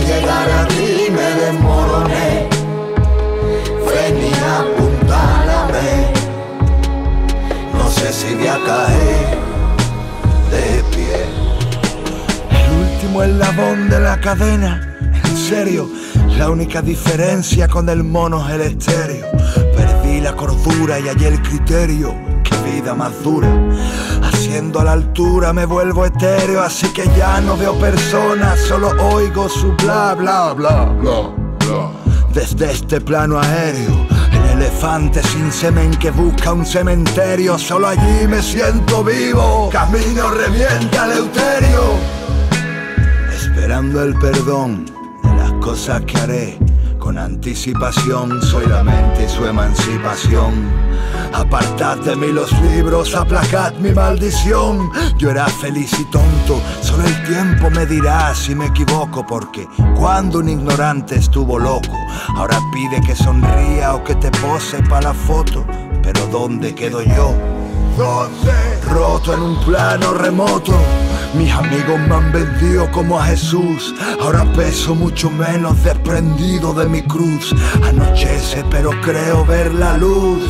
llegar a ti y me desmoroné. Venía, apuntálame. No sé si voy a caer de pie. El último eslabón de la cadena. En serio, la única diferencia con el mono es el estéreo. Perdí la cordura y hallé el criterio. Qué vida más dura. Haciendo a la altura me vuelvo etéreo. Así que ya no veo personas, solo oigo su bla bla bla bla bla. Desde este plano aéreo, el elefante sin semen que busca un cementerio. Solo allí me siento vivo. Camino revienta Eleuterio, esperando el perdón de las cosas que haré. Con anticipación soy la mente y su emancipación. Apartad de mí los libros, aplacad mi maldición. Yo era feliz y tonto, solo el tiempo me dirá si me equivoco. Porque cuando un ignorante estuvo loco, ahora pide que sonría o que te pose pa' la foto. Pero ¿dónde quedo yo? ¿Dónde? Roto en un plano remoto. Mis amigos me han vendido como a Jesús. Ahora peso mucho menos desprendido de mi cruz. Anochece pero creo ver la luz.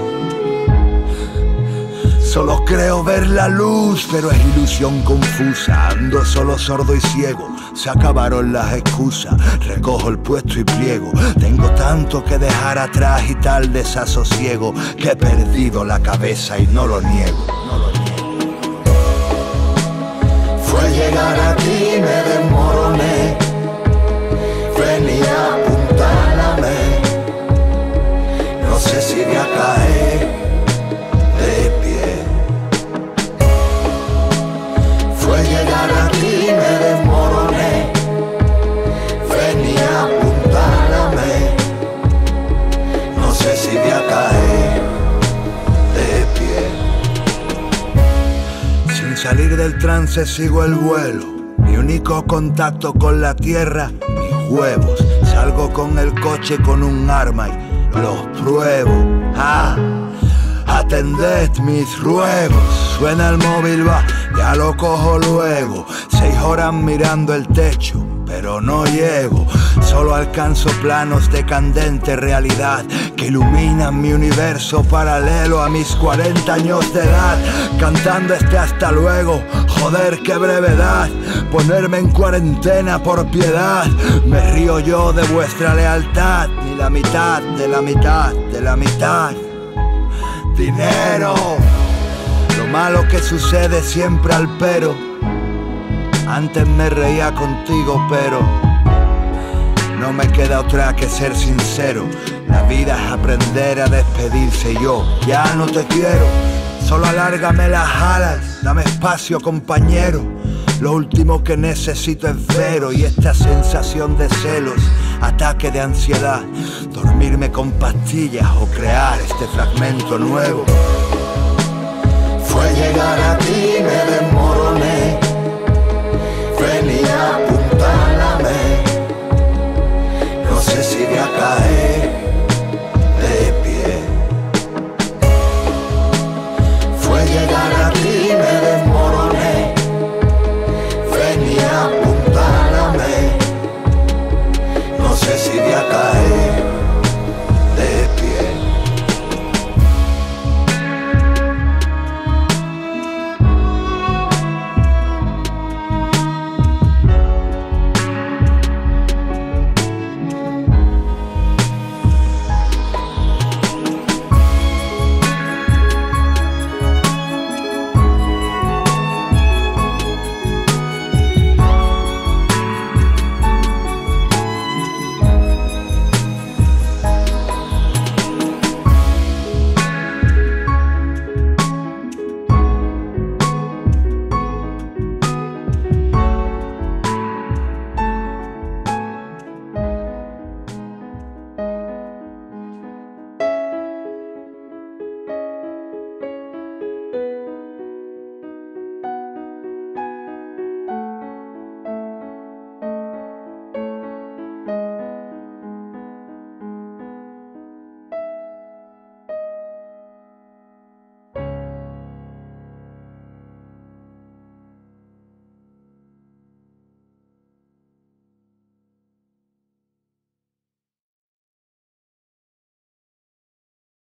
Solo creo ver la luz, pero es ilusión confusa. Ando solo sordo y ciego. Se acabaron las excusas. Recojo el puesto y pliego. Tengo tanto que dejar atrás y tal desasosiego que he perdido la cabeza y no lo niego. Fue llegar a ti y me desmoroné. Venía, apuntálame. No sé si voy a caer de pie. Fue llegar a ti y me desmoroné. Venía, apuntálame. No sé si voy a caer de pie. Sin salir del trance sigo el vuelo. Mi único contacto con la tierra, mis huevos. Salgo con el coche con un arma y los pruebo. Atended mis ruegos. Suena el móvil, va, ya lo cojo luego. 6 horas mirando el techo, pero no llego. Solo alcanzo planos de candente realidad que iluminan mi universo paralelo a mis 40 años de edad. Cantando este hasta luego, joder qué brevedad. Ponerme en cuarentena por piedad. Me río yo de vuestra lealtad. Ni la mitad de la mitad de la mitad. Dinero, lo malo que sucede siempre al pero. Antes me reía contigo, pero no me queda otra que ser sincero. La vida es aprender a despedirse y yo ya no te quiero. Solo alárgame las alas, dame espacio, compañero. Lo último que necesito es cero y esta sensación de celos, ataque de ansiedad, dormirme con pastillas o crear este fragmento nuevo. Fue llegar a ti y me desmoroné.